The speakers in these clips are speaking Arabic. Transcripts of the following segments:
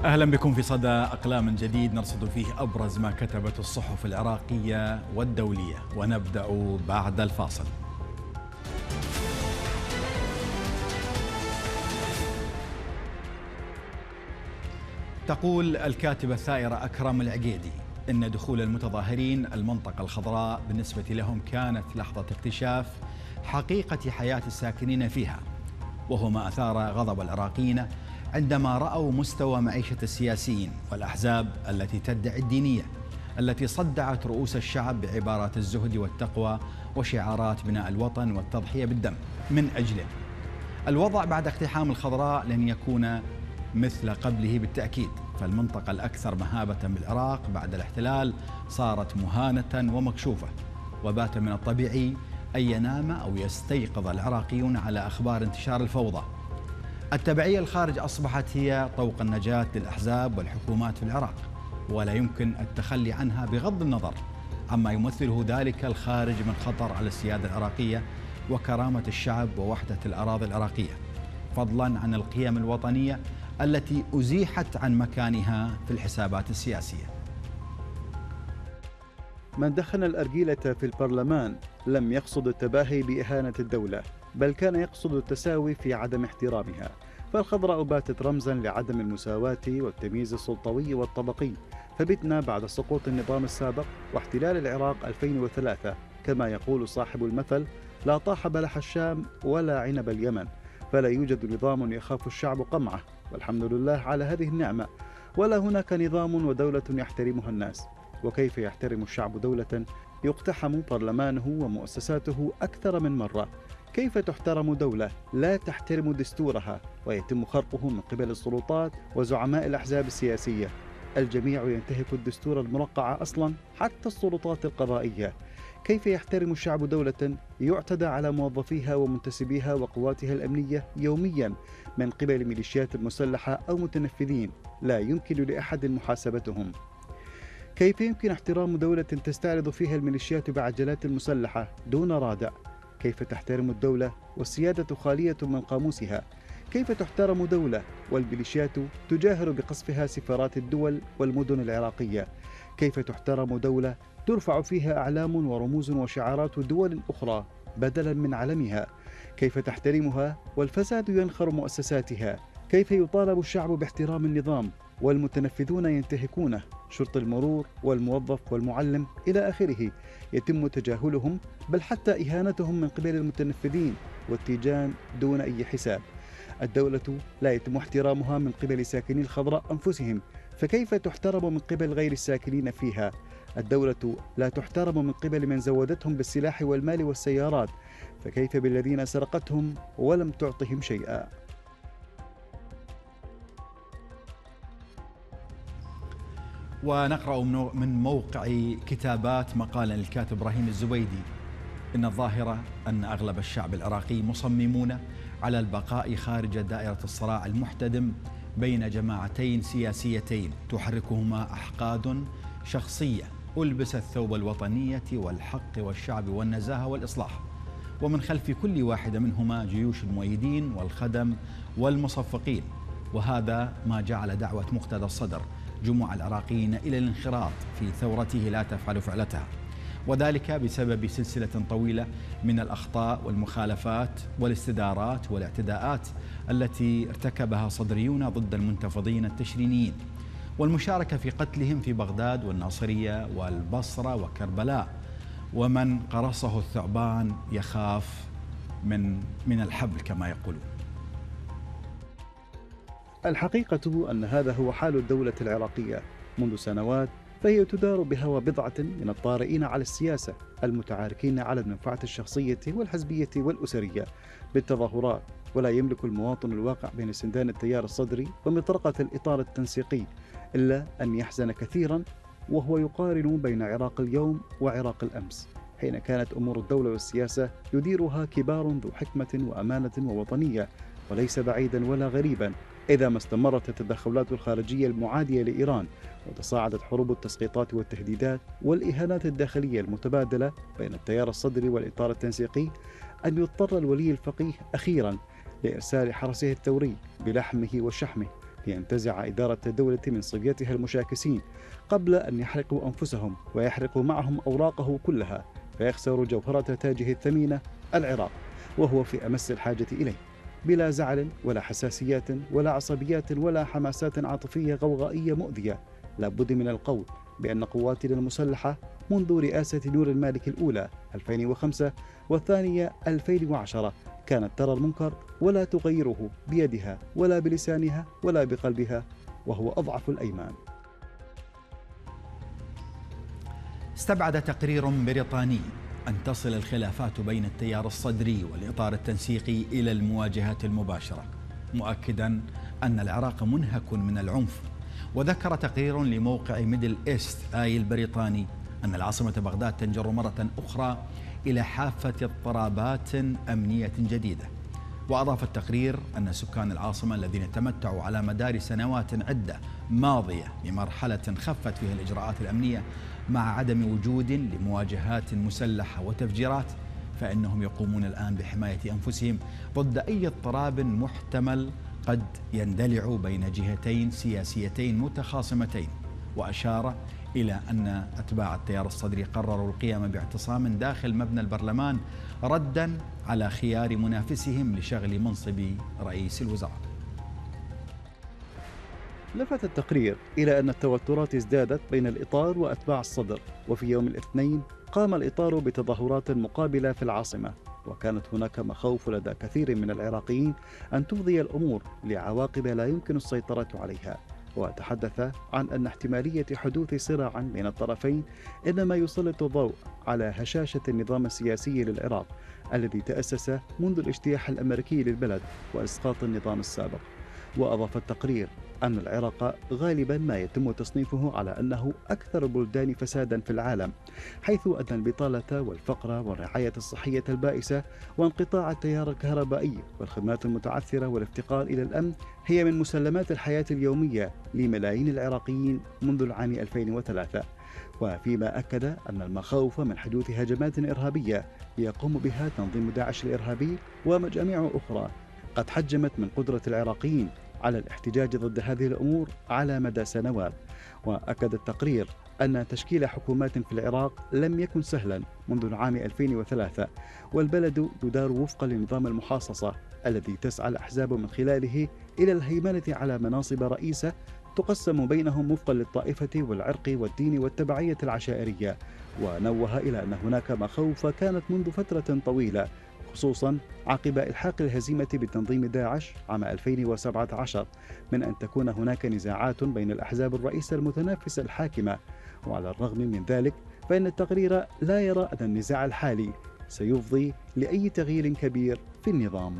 أهلا بكم في صدى أقلام جديد نرصد فيه أبرز ما كتبت الصحف العراقية والدولية، ونبدأ بعد الفاصل. تقول الكاتبة الثائرة أكرم العقيدي إن دخول المتظاهرين المنطقة الخضراء بالنسبة لهم كانت لحظة اكتشاف حقيقة حياة الساكنين فيها، وهو ما أثار غضب العراقيين عندما رأوا مستوى معيشة السياسيين والأحزاب التي تدعي الدينية، التي صدعت رؤوس الشعب بعبارات الزهد والتقوى وشعارات بناء الوطن والتضحية بالدم من أجله. الوضع بعد اقتحام الخضراء لن يكون مثل قبله بالتأكيد، فالمنطقة الأكثر مهابة بالعراق بعد الاحتلال صارت مهانة ومكشوفة، وبات من الطبيعي أن ينام أو يستيقظ العراقيون على أخبار انتشار الفوضى. التبعية الخارج أصبحت هي طوق النجاة للأحزاب والحكومات في العراق، ولا يمكن التخلي عنها بغض النظر عما يمثله ذلك الخارج من خطر على السيادة العراقية وكرامة الشعب ووحدة الأراضي العراقية، فضلا عن القيم الوطنية التي أزيحت عن مكانها في الحسابات السياسية. من دخن الأرجيلة في البرلمان لم يقصد التباهي بإهانة الدولة، بل كان يقصد التساوي في عدم احترامها، فالخضراء باتت رمزا لعدم المساواة والتمييز السلطوي والطبقي. فبتنا بعد سقوط النظام السابق واحتلال العراق 2003، كما يقول صاحب المثل: لا طاح بلح الشام ولا عنب اليمن، فلا يوجد نظام يخاف الشعب قمعه، والحمد لله على هذه النعمة. ولا هناك نظام ودولة يحترمها الناس. وكيف يحترم الشعب دولة يقتحم برلمانه ومؤسساته أكثر من مرة؟ كيف تحترم دولة لا تحترم دستورها ويتم خرقه من قبل السلطات وزعماء الأحزاب السياسية؟ الجميع ينتهك الدستور المرقع أصلا، حتى السلطات القضائية. كيف يحترم الشعب دولة يعتدى على موظفيها ومنتسبيها وقواتها الأمنية يوميا من قبل ميليشيات مسلحة أو متنفذين لا يمكن لأحد محاسبتهم؟ كيف يمكن احترام دولة تستعرض فيها الميليشيات بعجلات مسلحة دون رادع؟ كيف تحترم الدولة والسيادة خالية من قاموسها؟ كيف تحترم دولة والميليشيات تجاهر بقصفها سفارات الدول والمدن العراقية؟ كيف تحترم دولة ترفع فيها أعلام ورموز وشعارات دول أخرى بدلا من علمها؟ كيف تحترمها والفساد ينخر مؤسساتها؟ كيف يطالب الشعب باحترام النظام والمتنفذون ينتهكونه؟ شرط المرور والموظف والمعلم إلى آخره يتم تجاهلهم، بل حتى إهانتهم من قبل المتنفذين والتيجان دون أي حساب. الدولة لا يتم احترامها من قبل ساكني الخضراء أنفسهم، فكيف تحترم من قبل غير الساكنين فيها؟ الدولة لا تحترم من قبل من زودتهم بالسلاح والمال والسيارات، فكيف بالذين سرقتهم ولم تعطهم شيئا؟ ونقرأ من موقع كتابات مقالا للكاتب إبراهيم الزبيدي إن الظاهرة أن أغلب الشعب العراقي مصممون على البقاء خارج دائرة الصراع المحتدم بين جماعتين سياسيتين تحركهما أحقاد شخصية ألبست ثوب الوطنية والحق والشعب والنزاهة والإصلاح، ومن خلف كل واحدة منهما جيوش المؤيدين والخدم والمصفقين. وهذا ما جعل دعوة مقتدى الصدر جموع العراقيين إلى الانخراط في ثورته لا تفعل فعلتها، وذلك بسبب سلسلة طويلة من الأخطاء والمخالفات والاستدارات والاعتداءات التي ارتكبها صدريون ضد المنتفضين التشرينيين، والمشاركة في قتلهم في بغداد والناصرية والبصرة وكربلاء. ومن قرصه الثعبان يخاف من الحبل كما يقولون. الحقيقة أن هذا هو حال الدولة العراقية منذ سنوات، فهي تدار بهوى بضعة من الطارئين على السياسة المتعاركين على المنفعة الشخصية والحزبية والأسرية بالتظاهرات، ولا يملك المواطن الواقع بين سندان التيار الصدري ومطرقة الإطار التنسيقي إلا أن يحزن كثيرا وهو يقارن بين عراق اليوم وعراق الأمس، حين كانت أمور الدولة والسياسة يديرها كبار ذو حكمة وأمانة ووطنية. وليس بعيدا ولا غريبا إذا ما استمرت التدخلات الخارجية المعادية لإيران وتصاعدت حروب التسقيطات والتهديدات والإهانات الداخلية المتبادلة بين التيار الصدري والإطار التنسيقي، أن يضطر الولي الفقيه أخيرا لإرسال حرسه الثوري بلحمه وشحمه لينتزع إدارة الدولة من صبيتها المشاكسين قبل أن يحرقوا أنفسهم ويحرقوا معهم أوراقه كلها، فيخسر جوهرة تاجه الثمينة العراق وهو في أمس الحاجة إليه، بلا زعل ولا حساسيات ولا عصبيات ولا حماسات عاطفية غوغائية مؤذية. لابد من القول بأن قواتنا المسلحة منذ رئاسة نور المالك الأولى 2005 والثانية 2010 كانت ترى المنكر ولا تغيره بيدها ولا بلسانها ولا بقلبها، وهو أضعف الأيمان. استبعد تقرير بريطاني أن تصل الخلافات بين التيار الصدري والإطار التنسيقي إلى المواجهات المباشرة، مؤكدا أن العراق منهك من العنف. وذكر تقرير لموقع ميدل إيست آي البريطاني أن العاصمة بغداد تنجر مرة أخرى إلى حافة اضطرابات أمنية جديدة. وأضاف التقرير أن سكان العاصمة الذين تمتعوا على مدار سنوات عدة ماضية بمرحلة خفت فيها الإجراءات الأمنية مع عدم وجود لمواجهات مسلحة وتفجيرات، فإنهم يقومون الآن بحماية أنفسهم ضد أي اضطراب محتمل قد يندلع بين جهتين سياسيتين متخاصمتين. وأشار إلى أن أتباع التيار الصدري قرروا القيام باعتصام داخل مبنى البرلمان رداً على خيار منافسهم لشغل منصب رئيس الوزراء. لفت التقرير إلى أن التوترات ازدادت بين الإطار وأتباع الصدر، وفي يوم الاثنين قام الإطار بتظاهرات مقابلة في العاصمة، وكانت هناك مخاوف لدى كثير من العراقيين أن تفضي الأمور لعواقب لا يمكن السيطرة عليها. وتحدث عن أن احتمالية حدوث صراع بين الطرفين إنما يسلط الضوء على هشاشة النظام السياسي للعراق الذي تأسس منذ الاجتياح الأمريكي للبلد وإسقاط النظام السابق. وأضاف التقرير أن العراق غالبا ما يتم تصنيفه على أنه أكثر البلدان فسادا في العالم، حيث أن البطالة والفقر والرعاية الصحية البائسة وانقطاع التيار الكهربائي والخدمات المتعثرة والافتقار إلى الأمن هي من مسلمات الحياة اليومية لملايين العراقيين منذ العام 2003. وفيما أكد أن المخاوف من حدوث هجمات إرهابية يقوم بها تنظيم داعش الإرهابي ومجاميع أخرى قد حجمت من قدرة العراقيين على الاحتجاج ضد هذه الأمور على مدى سنوات. وأكد التقرير أن تشكيل حكومات في العراق لم يكن سهلا منذ العام 2003، والبلد يدار وفقا لنظام المحاصصة الذي تسعى الأحزاب من خلاله إلى الهيمنة على مناصب رئيسة تقسم بينهم وفقا للطائفة والعرق والدين والتبعية العشائرية. ونوه إلى أن هناك مخاوف كانت منذ فترة طويلة، خصوصا عقب إلحاق الهزيمة بتنظيم داعش عام 2017 من أن تكون هناك نزاعات بين الأحزاب الرئيسة المتنافسة الحاكمة. وعلى الرغم من ذلك فإن التقرير لا يرى أن النزاع الحالي سيفضي لأي تغيير كبير في النظام.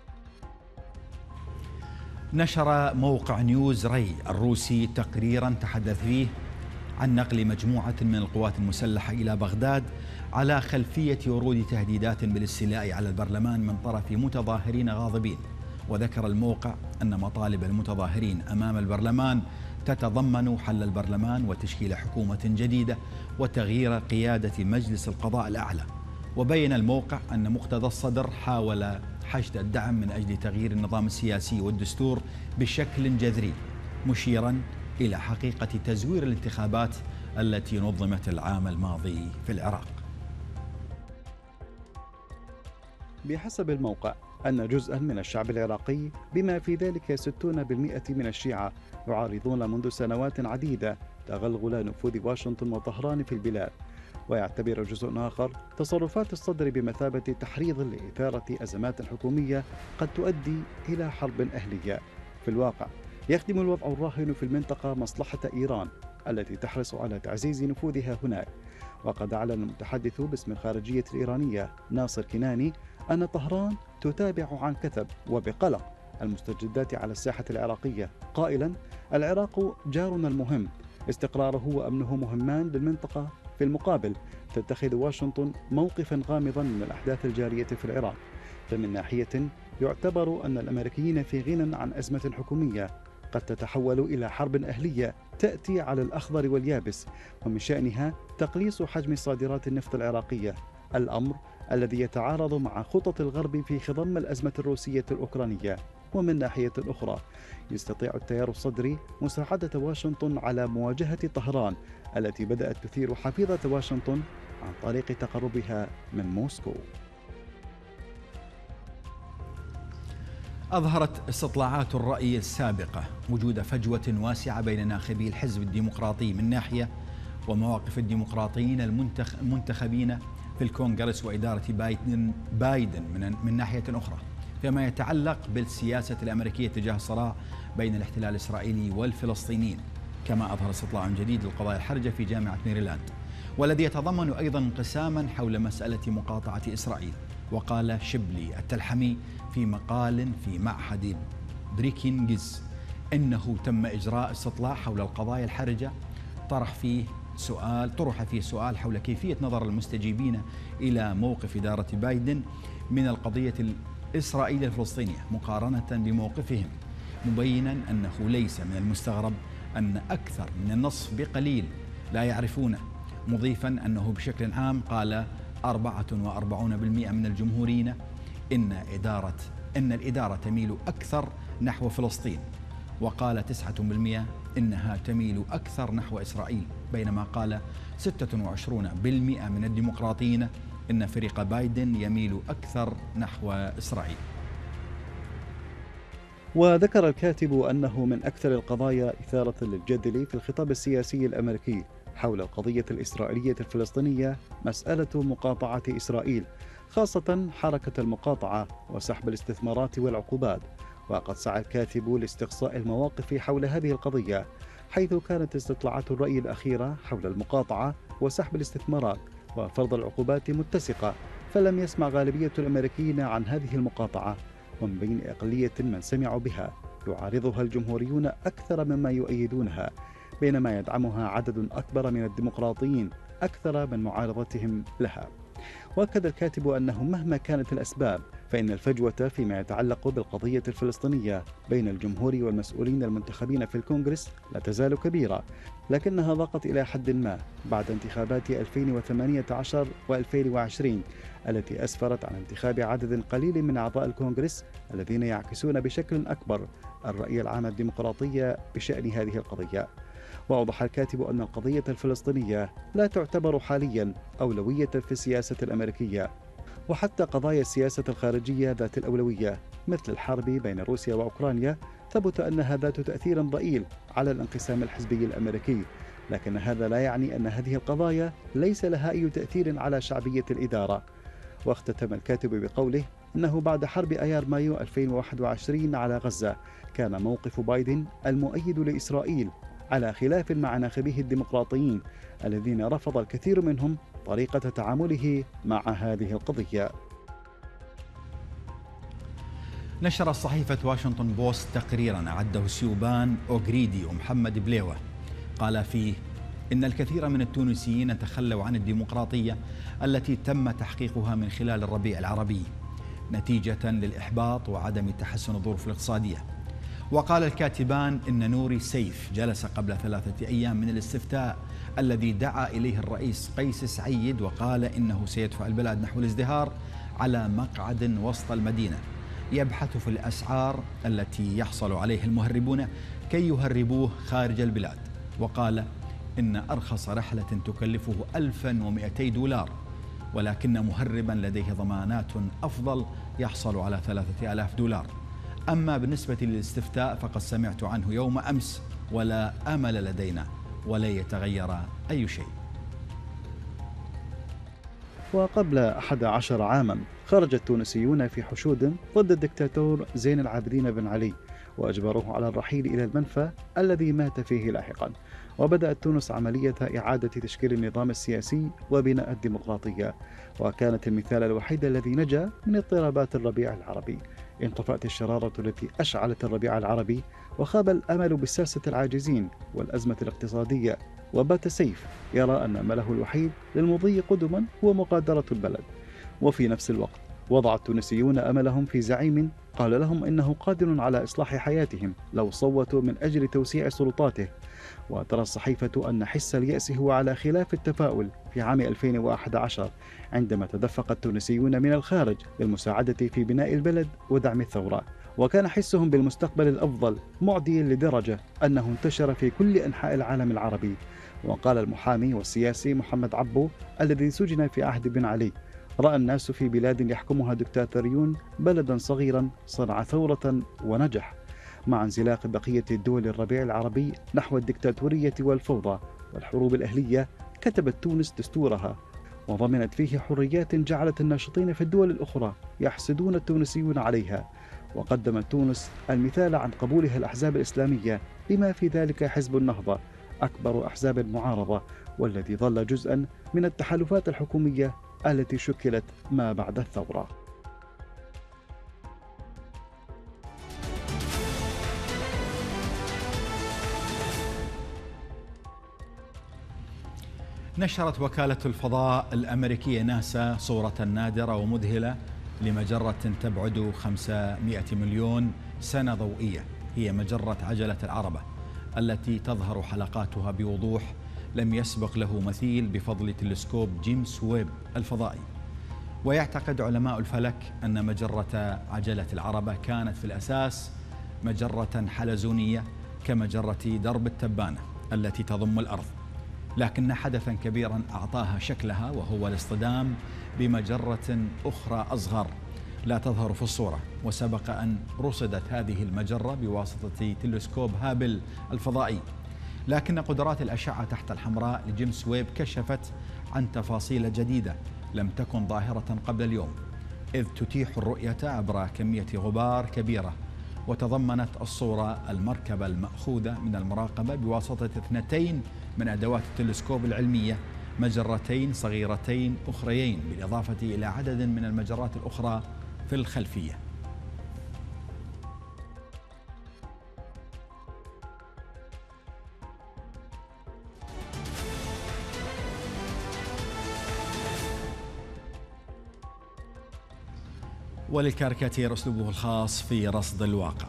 نشر موقع نيوز راي الروسي تقريرا تحدث فيه عن نقل مجموعة من القوات المسلحة إلى بغداد على خلفية ورود تهديدات بالاستيلاء على البرلمان من طرف متظاهرين غاضبين. وذكر الموقع أن مطالب المتظاهرين أمام البرلمان تتضمن حل البرلمان وتشكيل حكومة جديدة وتغيير قيادة مجلس القضاء الأعلى. وبين الموقع أن مقتدى الصدر حاول حشد الدعم من أجل تغيير النظام السياسي والدستور بشكل جذري، مشيرا إلى حقيقة تزوير الانتخابات التي نظمت العام الماضي في العراق. بحسب الموقع أن جزءا من الشعب العراقي بما في ذلك 60% من الشيعة يعارضون منذ سنوات عديدة تغلغل نفوذ واشنطن وطهران في البلاد. ويعتبر جزء آخر تصرفات الصدر بمثابة تحريض لإثارة أزمات حكومية قد تؤدي إلى حرب أهلية. في الواقع يخدم الوضع الراهن في المنطقة مصلحة إيران التي تحرص على تعزيز نفوذها هناك. وقد أعلن المتحدث باسم الخارجية الإيرانية ناصر كناني أن طهران تتابع عن كثب وبقلق المستجدات على الساحة العراقية، قائلا: العراق جارنا المهم، استقراره وأمنه مهمان للمنطقة. في المقابل تتخذ واشنطن موقفا غامضا من الأحداث الجارية في العراق. فمن ناحية يعتبر أن الأمريكيين في غنى عن أزمة حكومية قد تتحول إلى حرب أهلية تأتي على الأخضر واليابس، ومن شأنها تقليص حجم صادرات النفط العراقية، الأمر الذي يتعارض مع خطط الغرب في خضم الأزمة الروسية الأوكرانية. ومن ناحية أخرى يستطيع التيار الصدري مساعدة واشنطن على مواجهة طهران التي بدأت تثير حفيظة واشنطن عن طريق تقربها من موسكو. أظهرت استطلاعات الرأي السابقة وجود فجوة واسعة بين ناخبي الحزب الديمقراطي من ناحية ومواقف الديمقراطيين المنتخبين في الكونغرس وإدارة بايدن من ناحية أخرى فيما يتعلق بالسياسة الأمريكية تجاه الصراع بين الاحتلال الإسرائيلي والفلسطينيين، كما أظهر استطلاع جديد للقضايا الحرجة في جامعة ميريلاند والذي يتضمن أيضا انقساما حول مسألة مقاطعة إسرائيل. وقال شبلي التلحمي في مقال في معهد بريكنجز إنه تم إجراء استطلاع حول القضايا الحرجة طرح فيه سؤال حول كيفية نظر المستجيبين إلى موقف إدارة بايدن من القضية الإسرائيلية الفلسطينية مقارنة بموقفهم، مبينا أنه ليس من المستغرب أن أكثر من النصف بقليل لا يعرفونه، مضيفا أنه بشكل عام قال 44% من الجمهوريين إن الإدارة تميل أكثر نحو فلسطين، وقال 9% إنها تميل أكثر نحو إسرائيل، بينما قال 26% من الديمقراطيين إن فريق بايدن يميل أكثر نحو إسرائيل. وذكر الكاتب أنه من أكثر القضايا إثارة للجدل في الخطاب السياسي الأمريكي حول القضية الإسرائيلية الفلسطينية مسألة مقاطعة إسرائيل، خاصة حركة المقاطعة وسحب الاستثمارات والعقوبات. وقد سعى الكاتب لاستقصاء المواقف حول هذه القضية، حيث كانت استطلاعات الرأي الأخيرة حول المقاطعة وسحب الاستثمارات وفرض العقوبات متسقة، فلم يسمع غالبية الأمريكيين عن هذه المقاطعة، ومن بين أقلية من سمعوا بها يعارضها الجمهوريون أكثر مما يؤيدونها، بينما يدعمها عدد أكبر من الديمقراطيين أكثر من معارضتهم لها. وأكد الكاتب أنه مهما كانت الأسباب فإن الفجوة فيما يتعلق بالقضية الفلسطينية بين الجمهور والمسؤولين المنتخبين في الكونغرس لا تزال كبيرة، لكنها ضاقت إلى حد ما بعد انتخابات 2018 و2020 التي أسفرت عن انتخاب عدد قليل من أعضاء الكونغرس الذين يعكسون بشكل أكبر الرأي العام الديمقراطي بشأن هذه القضية. وأوضح الكاتب أن القضية الفلسطينية لا تعتبر حاليا أولوية في السياسة الأمريكية، وحتى قضايا السياسة الخارجية ذات الأولوية مثل الحرب بين روسيا وأوكرانيا ثبت أنها ذات تأثير ضئيل على الانقسام الحزبي الأمريكي، لكن هذا لا يعني أن هذه القضايا ليس لها أي تأثير على شعبية الإدارة. واختتم الكاتب بقوله أنه بعد حرب أيار مايو 2021 على غزة كان موقف بايدن المؤيد لإسرائيل على خلاف مع ناخبيه الديمقراطيين الذين رفض الكثير منهم طريقة تعامله مع هذه القضية. نشرت صحيفة واشنطن بوست تقريرا أعده سيوبان أوغريدي ومحمد بليوة قال فيه إن الكثير من التونسيين تخلوا عن الديمقراطية التي تم تحقيقها من خلال الربيع العربي نتيجة للإحباط وعدم تحسن الظروف الاقتصادية. وقال الكاتبان إن نوري سيف جلس قبل 3 أيام من الاستفتاء الذي دعا إليه الرئيس قيس سعيد وقال إنه سيدفع البلاد نحو الازدهار على مقعد وسط المدينة يبحث في الأسعار التي يحصل عليها المهربون كي يهربوه خارج البلاد. وقال إن أرخص رحلة تكلفه $1200 ولكن مهربا لديه ضمانات أفضل يحصل على $3000. أما بالنسبة للاستفتاء فقد سمعت عنه يوم أمس ولا أمل لدينا ولا يتغير أي شيء. وقبل 11 عاما خرج التونسيون في حشود ضد الدكتاتور زين العابدين بن علي وأجبروه على الرحيل إلى المنفى الذي مات فيه لاحقا، وبدأت تونس عملية إعادة تشكيل النظام السياسي وبناء الديمقراطية، وكانت المثال الوحيد الذي نجا من اضطرابات الربيع العربي. انطفأت الشرارة التي أشعلت الربيع العربي وخاب الأمل بالساسة العاجزين والأزمة الاقتصادية، وبات سيف يرى أن أمله الوحيد للمضي قدما هو مغادرة البلد. وفي نفس الوقت وضع التونسيون أملهم في زعيم قال لهم إنه قادر على إصلاح حياتهم لو صوتوا من أجل توسيع سلطاته. وترى الصحيفة أن حس اليأس هو على خلاف التفاؤل في عام 2011 عندما تدفق التونسيون من الخارج للمساعدة في بناء البلد ودعم الثورة، وكان حسهم بالمستقبل الأفضل معديا لدرجة أنه انتشر في كل أنحاء العالم العربي. وقال المحامي والسياسي محمد عبو الذي سجن في عهد بن علي: رأى الناس في بلاد يحكمها دكتاتوريون بلدا صغيرا صنع ثورة ونجح. مع انزلاق بقية الدول الربيع العربي نحو الدكتاتورية والفوضى والحروب الأهلية، كتبت تونس دستورها وضمنت فيه حريات جعلت الناشطين في الدول الأخرى يحسدون التونسيون عليها. وقدمت تونس المثال عن قبولها الأحزاب الإسلامية، بما في ذلك حزب النهضة أكبر أحزاب المعارضة، والذي ظل جزءا من التحالفات الحكومية التي شكلت ما بعد الثورة. نشرت وكالة الفضاء الأمريكية ناسا صورة نادرة ومذهلة لمجرة تبعد 500 مليون سنة ضوئية، هي مجرة عجلة العربة التي تظهر حلقاتها بوضوح لم يسبق له مثيل بفضل تلسكوب جيمس ويب الفضائي. ويعتقد علماء الفلك أن مجرة عجلة العربة كانت في الأساس مجرة حلزونية كمجرة درب التبانة التي تضم الأرض، لكن حدثا كبيرا أعطاها شكلها، وهو الاصطدام بمجرة أخرى أصغر لا تظهر في الصورة. وسبق أن رصدت هذه المجرة بواسطة تلسكوب هابل الفضائي، لكن قدرات الأشعة تحت الحمراء لجيمس ويب كشفت عن تفاصيل جديدة لم تكن ظاهرة قبل اليوم، إذ تتيح الرؤية عبر كمية غبار كبيرة. وتضمنت الصورة المركبة المأخوذة من المراقبة بواسطة 2 من أدوات التلسكوب العلمية، مجرتين صغيرتين أخريين، بالإضافة إلى عدد من المجرات الأخرى في الخلفية. وللكاريكاتير أسلوبه الخاص في رصد الواقع.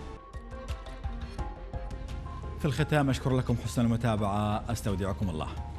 في الختام أشكر لكم حسن المتابعة، أستودعكم الله.